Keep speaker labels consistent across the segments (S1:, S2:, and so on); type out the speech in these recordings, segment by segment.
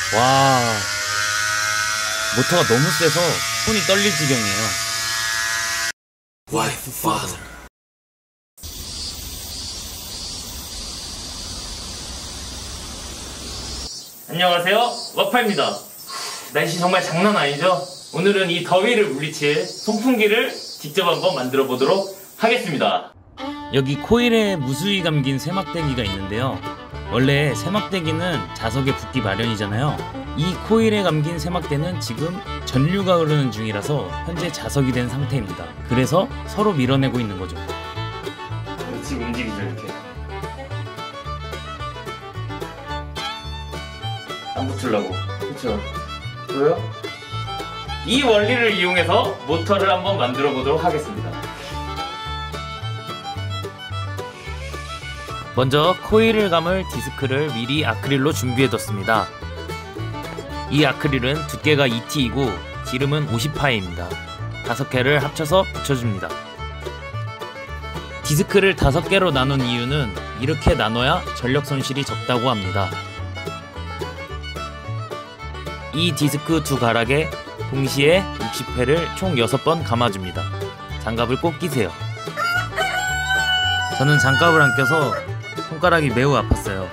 S1: 와, 모터가 너무 세서 손이 떨릴 지경이에요.
S2: Wife, father.
S3: 안녕하세요, 와파입니다. 날씨 정말 장난 아니죠? 오늘은 이 더위를 물리칠 송풍기를 직접 한번 만들어 보도록 하겠습니다. 여기 코일에 무수히 감긴 세막대기가 있는데요, 원래 세막대기는 자석에 붙기 마련이잖아요. 이 코일에 감긴 세막대는 지금 전류가 흐르는 중이라서 현재 자석이 된 상태입니다. 그래서 서로 밀어내고 있는 거죠. 지금 움직이죠, 이렇게. 안 붙으려고. 그쵸? 보여요? 이 원리를 이용해서 모터를 한번 만들어 보도록 하겠습니다. 먼저 코일을 감을 디스크를 미리 아크릴로 준비해 뒀습니다. 이 아크릴은 두께가 2T이고 지름은 50파이입니다. 5개를 합쳐서 붙여줍니다. 디스크를 5개로 나눈 이유는 이렇게 나눠야 전력 손실이 적다고 합니다. 이 디스크 두 가락에 동시에 60회를 총 6번 감아줍니다. 장갑을 꼭 끼세요. 저는 장갑을 안 껴서 손가락이 매우 아팠어요.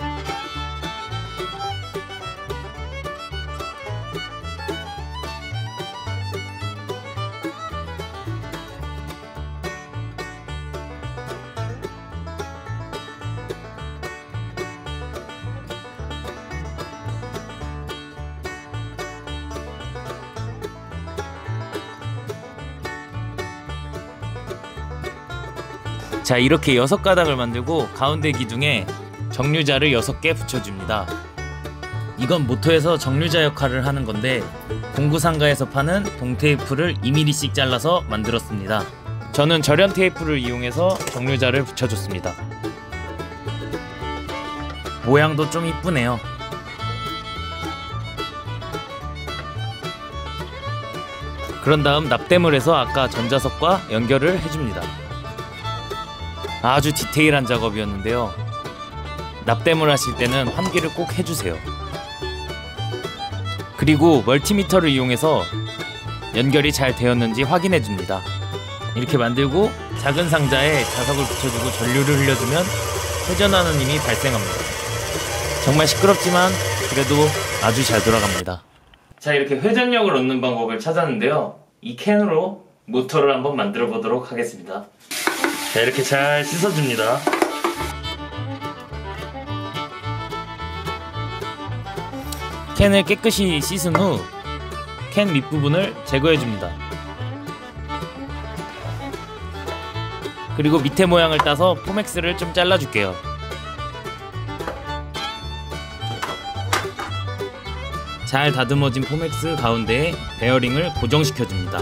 S3: 자, 이렇게 6가닥을 만들고 가운데 기둥에 정류자를 6개 붙여줍니다. 이건 모터에서 정류자 역할을 하는 건데 공구상가에서 파는 동테이프를 2mm씩 잘라서 만들었습니다. 저는 절연 테이프를 이용해서 정류자를 붙여줬습니다. 모양도 좀 이쁘네요. 그런 다음 납땜을 해서 아까 전자석과 연결을 해줍니다. 아주 디테일한 작업이었는데요, 납땜을 하실 때는 환기를 꼭 해주세요. 그리고 멀티미터를 이용해서 연결이 잘 되었는지 확인해줍니다. 이렇게 만들고 작은 상자에 자석을 붙여주고 전류를 흘려주면 회전하는 힘이 발생합니다. 정말 시끄럽지만 그래도 아주 잘 돌아갑니다. 자, 이렇게 회전력을 얻는 방법을 찾았는데요, 이 캔으로 모터를 한번 만들어 보도록 하겠습니다. 자, 이렇게 잘 씻어줍니다. 캔을 깨끗이 씻은 후 캔 밑부분을 제거해줍니다. 그리고 밑에 모양을 따서 포맥스를 좀 잘라줄게요. 잘 다듬어진 포맥스 가운데에 베어링을 고정시켜줍니다.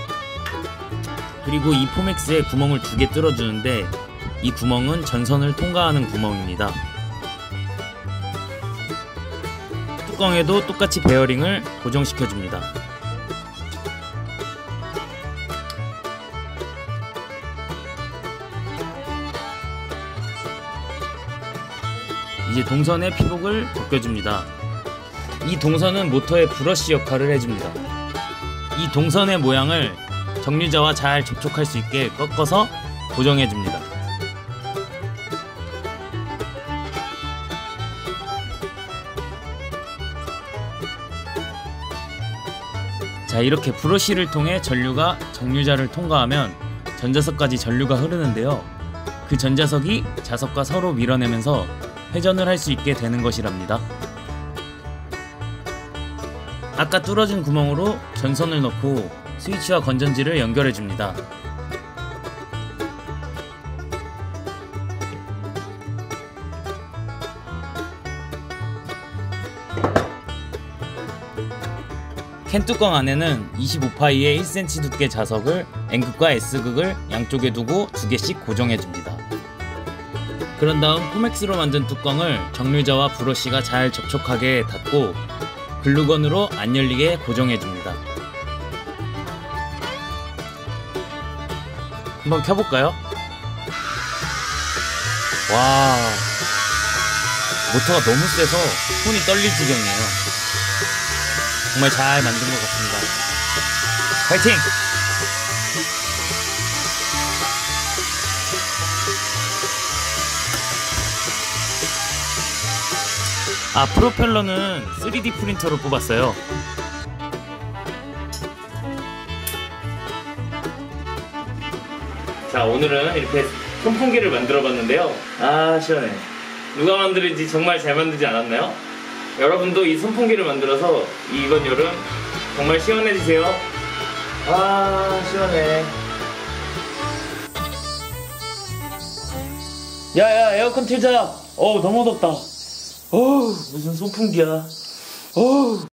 S3: 그리고 이 포맥스에 구멍을 2개 뚫어주는데 이 구멍은 전선을 통과하는 구멍입니다. 뚜껑에도 똑같이 베어링을 고정시켜줍니다. 이제 동선의 피복을 벗겨줍니다. 이 동선은 모터의 브러쉬 역할을 해줍니다. 이 동선의 모양을 정류자와 잘 접촉할 수 있게 꺾어서 고정해줍니다. 자, 이렇게 브러쉬를 통해 전류가 정류자를 통과하면 전자석까지 전류가 흐르는데요, 그 전자석이 자석과 서로 밀어내면서 회전을 할 수 있게 되는 것이랍니다. 아까 뚫어진 구멍으로 전선을 넣고 스위치와 건전지를 연결해줍니다. 캔 뚜껑 안에는 25파이의 1cm 두께 자석을 N극과 S극을 양쪽에 두고 2개씩 고정해줍니다. 그런 다음 포맥스로 만든 뚜껑을 정류자와 브러쉬가 잘 접촉하게 닫고 글루건으로 안 열리게 고정해줍니다. 한번 켜볼까요? 와, 모터가 너무 세서 손이 떨릴 지경이에요.
S1: 정말 잘 만든 것 같습니다. 파이팅! 아, 프로펠러는 3D 프린터로 뽑았어요.
S3: 자, 오늘은 이렇게 선풍기를 만들어 봤는데요. 아, 시원해. 누가 만들는지 정말 잘 만들지 않았나요? 여러분도 이 선풍기를 만들어서 이번 여름 정말 시원해지세요. 아, 시원해. 야야, 에어컨 틀자. 어우, 너무 덥다. 어우, 무슨 선풍기야. 어우.